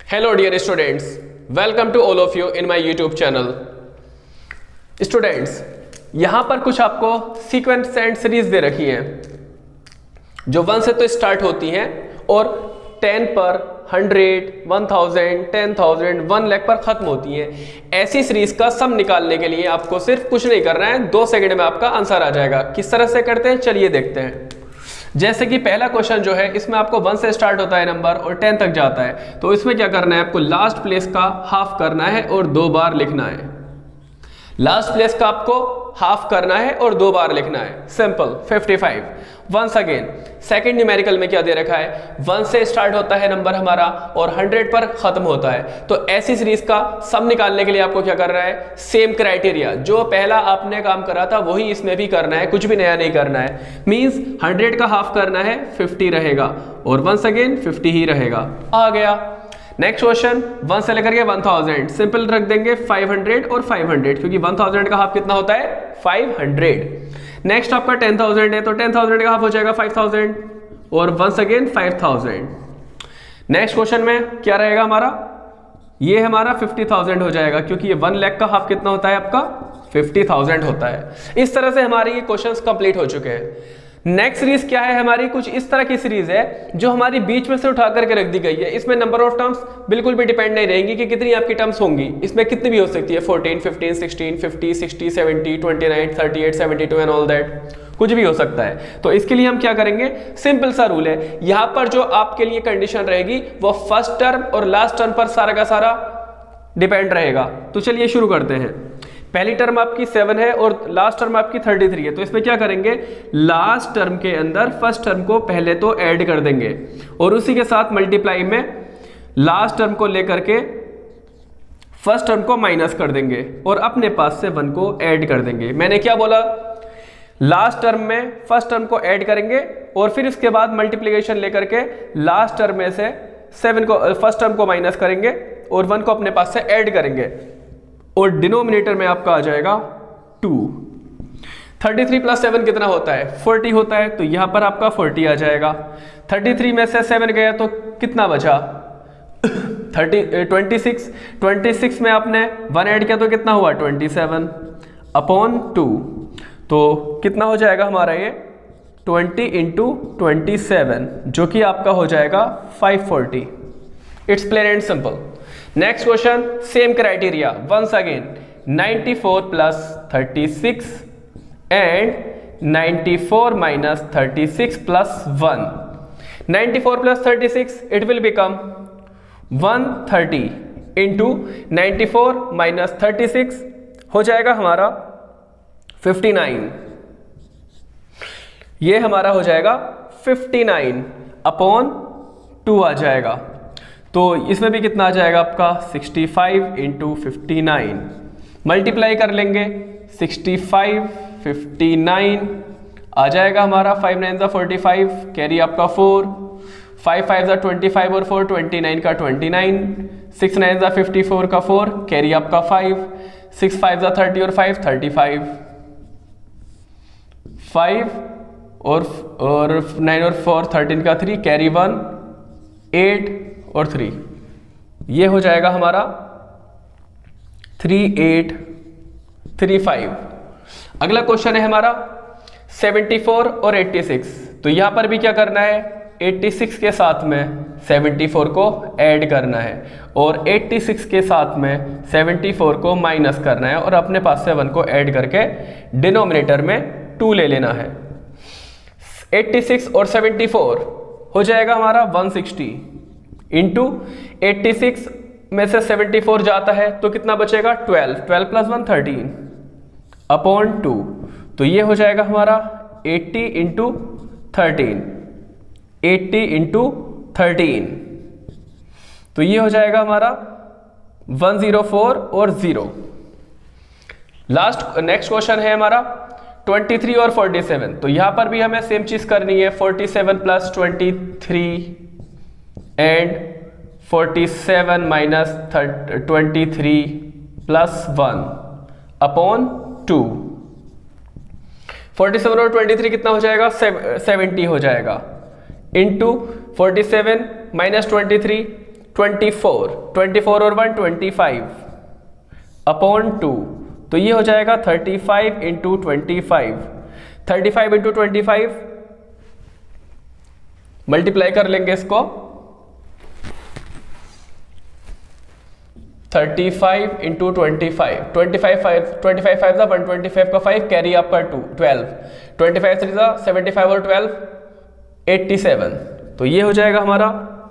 Hello dear students, welcome to all of you in my YouTube channel. Students, यहाँ पर कुछ आपको sequence and series दे रखी है जो 1 से तो स्टार्ट होती हैं और 10 पर 100, 1000, 10,000, 1 लाख पर खत्म होती हैं। ऐसी सीरीज का सम निकालने के लिए आपको सिर्फ कुछ नहीं करना है, 2 सेकंड में आपका आंसर आ जाएगा। किस तरह से करते हैं चलिए देखते हैं। जैसे कि पहला क्वेश्चन जो है इसमें आपको 1 से स्टार्ट होता है नंबर और 10 तक जाता है, तो इसमें क्या करना है, आपको लास्ट प्लेस का हाफ करना है और 2 बार लिखना है। लास्ट प्लेस का आपको हाफ करना है और 2 बार लिखना है। Simple 55। Once again second numerical में क्या दे रखा है, 1 से स्टार्ट होता है नंबर हमारा और 100 पर खत्म होता है। तो ऐसी सीरीज का सम निकालने के लिए आपको क्या करना है, सेम क्राइटेरिया जो पहला आपने काम करा था वही इसमें भी करना है, कुछ भी नया नहीं करना है। मींस 100 का हाफ करना है 50 रहेगा और वंस अगेन 50 ही रहेगा। आ गया नेक्स्ट क्वेश्चन, 1 से लेकर के 1000 सिंपल रख देंगे 500 और 500 क्योंकि 1000 का हाफ कितना होता है 500। नेक्स्ट आपका 10,000 है तो 10,000 का हाफ हो जाएगा 5000 और वंस अगेन 5000। नेक्स्ट क्वेश्चन में क्या रहेगा हमारा, ये हमारा 50,000 हो जाएगा क्योंकि ये 1 लाख का हाफ कितना होता है आपका 50,000 होता है। इस तरह से हमारे ये क्वेश्चंस कंप्लीट हो चुके हैं। नेक्स्ट सीरीज क्या है हमारी, कुछ इस तरह की सीरीज है जो हमारी बीच में से उठा करके रख दी गई है। इसमें नंबर ऑफ टर्म्स बिल्कुल भी डिपेंड नहीं रहेंगी कि कितनी आपकी टर्म्स होंगी, इसमें कितनी भी हो सकती है, 14, 15, 16, 50, 60, 70, 29, 38, 72 एंड ऑल दैट, कुछ भी हो सकता है। तो इसके लिए हम क्या करेंगे, सिंपल सा रूल है, यहां पर जो आपके लिए कंडीशन रहेगी वो फर्स्ट टर्म और लास्ट टर्म पर सारा का सारा डिपेंड रहेगा। तो चलिए शुरू करते हैं। पहली टर्म आपकी 7 है और लास्ट टर्म आपकी 33 है, तो इसमें क्या करेंगे, लास्ट टर्म के अंदर फर्स्ट टर्म को पहले तो ऐड कर देंगे और उसी के साथ मल्टीप्लाई में लास्ट टर्म को लेकर के फर्स्ट टर्म को माइनस कर देंगे और अपने पास से 1 को ऐड कर देंगे। मैंने क्या बोला, लास्ट टर्म में फर्स्ट टर्म को ऐड करेंगे और फिर इसके बाद मल्टीप्लीकेशन लेकर के लास्ट टर्म में से 7 को फर्स्ट टर्म को माइनस करेंगे और 1 को अपने पास से ऐड करेंगे और डिनोमिनेटर में आपका आ जाएगा 2। 33 प्लस 7 कितना होता है 40 होता है, तो यहां पर आपका 40 आ जाएगा। 33 में से 7 गया तो कितना बचा 26 में आपने 1 ऐड किया तो कितना हुआ 27 अपॉन 2, तो कितना हो जाएगा हमारा ये 20 इंटू 27 जो कि आपका हो जाएगा 540। It's plain and simple. Next question same criteria, once again 94 plus 36 and 94 minus 36 plus 1। 94 plus 36 it will become 130 into 94 minus 36 हो जाएगा हमारा 59। ये हमारा हो जाएगा 59 अपॉन 2 आ जाएगा, तो इसमें भी कितना आ जाएगा आपका 65 इंटू 59। मल्टीप्लाई कर लेंगे 65 59 आ जाएगा हमारा 5 9 45 कैरी आपका 4, 5 5 25 और 4 29 का 29, 6 9 54 का 4 कैरी आपका 5, 6 5 30 और 5 35, 5 और 9 और 4 13 का 3 कैरी 1 8 और 3, ये हो जाएगा हमारा 3835। अगला क्वेश्चन है हमारा 74 और 86, तो यहां पर भी क्या करना है 86 के साथ में 74 को ऐड करना है और 86 के साथ में 74 को माइनस करना है और अपने पास से 1 को ऐड करके डिनोमिनेटर में 2 ले लेना है। 86 और 74 हो जाएगा हमारा 160 इंटू 86 में से 74 जाता है तो कितना बचेगा 12 प्लस 1 13 अपॉन 2, तो ये हो जाएगा हमारा 80 इंटू 13, 80 इंटू 13, तो ये हो जाएगा हमारा 104 और 0। नेक्स्ट क्वेश्चन है हमारा 23 और 47, तो यहां पर भी हमें सेम चीज करनी है 47 plus 23 and 47 minus 23 plus 1 upon 2। 47 और 23 कितना हो जाएगा 70 हो जाएगा इंटू 47 माइनस 23 24, 24 और 1 25 अपॉन 2, तो ये हो जाएगा 35 इंटू 25, 35 इंटू 25 मल्टीप्लाई कर लेंगे इसको, 35 इंटू 25, 25 5 ज़ा 125 का 5 कैरी आपका 2 12, 25 3 ज़ा 75 और 12 87, तो ये हो जाएगा हमारा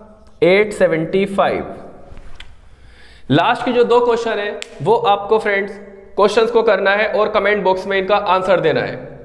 875। लास्ट की जो दो क्वेश्चन है वो आपको फ्रेंड्स क्वेश्चंस को करना है और कमेंट बॉक्स में इनका आंसर देना है।